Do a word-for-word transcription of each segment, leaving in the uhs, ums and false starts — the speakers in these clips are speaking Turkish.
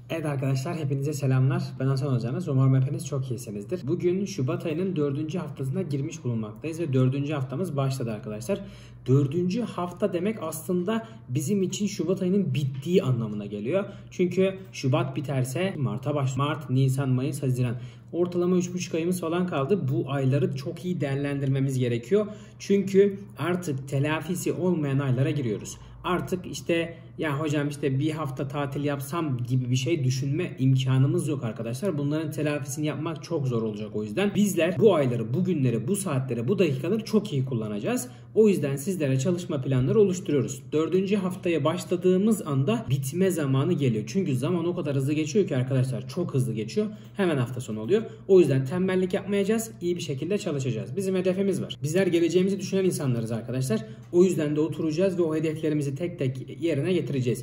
Evet arkadaşlar, hepinize selamlar. Ben Hasan Hocanız. Umarım hepiniz çok iyisinizdir. Bugün Şubat ayının dördüncü haftasına girmiş bulunmaktayız ve dördüncü haftamız başladı arkadaşlar. Dördüncü hafta demek aslında bizim için Şubat ayının bittiği anlamına geliyor. Çünkü Şubat biterse Mart'a başlıyor. Mart, Nisan, Mayıs, Haziran. Ortalama üç buçuk ayımız falan kaldı. Bu ayları çok iyi değerlendirmemiz gerekiyor. Çünkü artık telafisi olmayan aylara giriyoruz. Artık işte ya hocam işte bir hafta tatil yapsam gibi bir şey düşünme imkanımız yok arkadaşlar. Bunların telafisini yapmak çok zor olacak o yüzden. Bizler bu ayları, bu günleri, bu saatleri, bu dakikaları çok iyi kullanacağız. O yüzden sizlere çalışma planları oluşturuyoruz. Dördüncü haftaya başladığımız anda bitme zamanı geliyor. Çünkü zaman o kadar hızlı geçiyor ki arkadaşlar, çok hızlı geçiyor. Hemen hafta sonu oluyor. O yüzden tembellik yapmayacağız. İyi bir şekilde çalışacağız. Bizim hedefimiz var. Bizler geleceğimizi düşünen insanlarız arkadaşlar. O yüzden de oturacağız ve o hedeflerimizi tek tek yerine getireceğiz.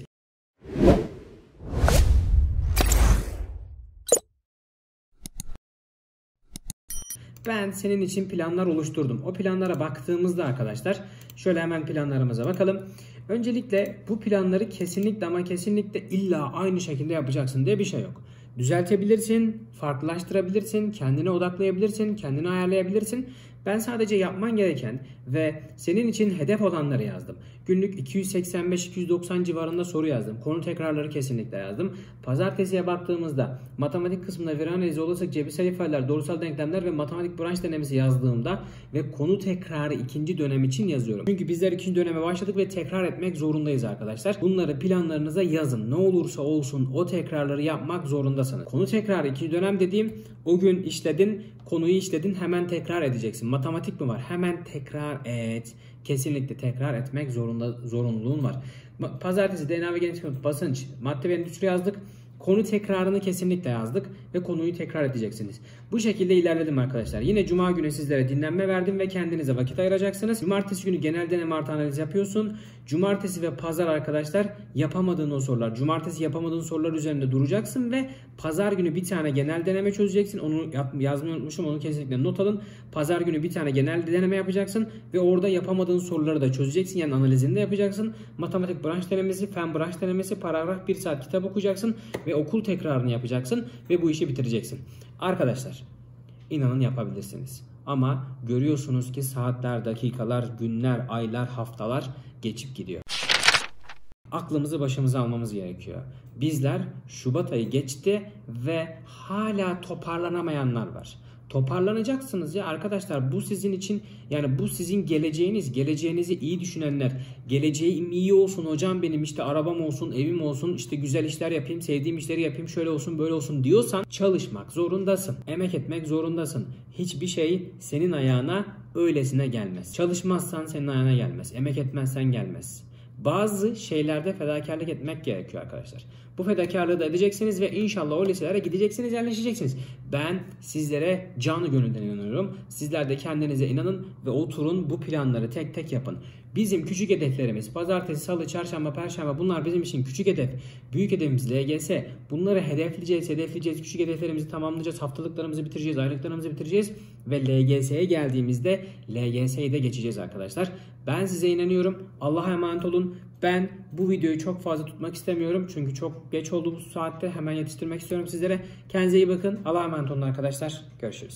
Ben senin için planlar oluşturdum. O planlara baktığımızda arkadaşlar şöyle hemen planlarımıza bakalım. Öncelikle bu planları kesinlikle ama kesinlikle illa aynı şekilde yapacaksın diye bir şey yok. Düzeltebilirsin, farklılaştırabilirsin, kendine odaklayabilirsin, kendini ayarlayabilirsin. Ben sadece yapman gereken ve senin için hedef olanları yazdım. Günlük iki yüz seksen beş iki yüz doksan civarında soru yazdım. Konu tekrarları kesinlikle yazdım. Pazartesiye baktığımızda matematik kısmında veri analizi, olasılık, cebir ifadeler, doğrusal denklemler ve matematik branş denemesi yazdığımda ve konu tekrarı ikinci dönem için yazıyorum. Çünkü bizler ikinci döneme başladık ve tekrar etmek zorundayız arkadaşlar. Bunları planlarınıza yazın. Ne olursa olsun o tekrarları yapmak zorundasınız. Konu tekrarı ikinci dönem dediğim, o gün işledin, konuyu işledin, hemen tekrar edeceksin. Matematik mi var? Hemen tekrar et. Kesinlikle tekrar etmek zorunda zorunluluğun var. Pazartesi D N A ve genetik basınç, madde ve endüstri yazdık. Konu tekrarını kesinlikle yazdık ve konuyu tekrar edeceksiniz. Bu şekilde ilerledim arkadaşlar. Yine cuma günü sizlere dinlenme verdim ve kendinize vakit ayıracaksınız. Cumartesi günü genel deneme artı analiz yapıyorsun. Cumartesi ve pazar arkadaşlar yapamadığın o sorular. Cumartesi yapamadığın sorular üzerinde duracaksın ve pazar günü bir tane genel deneme çözeceksin. Onu yazmayı unutmuşum. Onu kesinlikle not alın. Pazar günü bir tane genel deneme yapacaksın ve orada yapamadığın soruları da çözeceksin. Yani analizini de yapacaksın. Matematik branş denemesi, fen branş denemesi, paragraf bir saat kitap okuyacaksın ve okul tekrarını yapacaksın ve bu işi bitireceksin. Arkadaşlar, inanın yapabilirsiniz. Ama görüyorsunuz ki saatler, dakikalar, günler, aylar, haftalar geçip gidiyor. Aklımızı başımıza almamız gerekiyor. Bizler Şubat ayı geçti ve hala toparlanamayanlar var. Toparlanacaksınız ya arkadaşlar, bu sizin için, yani bu sizin geleceğiniz. Geleceğinizi iyi düşünenler, geleceğim iyi olsun hocam, benim işte arabam olsun, evim olsun, işte güzel işler yapayım, sevdiğim işleri yapayım, şöyle olsun böyle olsun diyorsan çalışmak zorundasın. Emek etmek zorundasın. Hiçbir şey senin ayağına öylesine gelmez. Çalışmazsan senin ayağına gelmez. Emek etmezsen gelmez. Bazı şeylerde fedakarlık etmek gerekiyor arkadaşlar. Bu fedakarlığı da edeceksiniz ve inşallah o liselere gideceksiniz, yerleşeceksiniz. Ben sizlere canı gönülden inanıyorum. Sizler de kendinize inanın ve oturun, bu planları tek tek yapın. Bizim küçük hedeflerimiz pazartesi, salı, çarşamba, perşembe, bunlar bizim için küçük hedef. Büyük hedefimiz L G S. Bunları hedefleyeceğiz, hedefleyeceğiz. Küçük hedeflerimizi tamamlayacağız. Haftalıklarımızı bitireceğiz, aylıklarımızı bitireceğiz. Ve L G S'ye geldiğimizde L G S'yi de geçeceğiz arkadaşlar. Ben size inanıyorum. Allah'a emanet olun. Ben bu videoyu çok fazla tutmak istemiyorum. Çünkü çok geç oldu bu saatte. Hemen yetiştirmek istiyorum sizlere. Kendinize iyi bakın. Allah'a emanet olun arkadaşlar. Görüşürüz.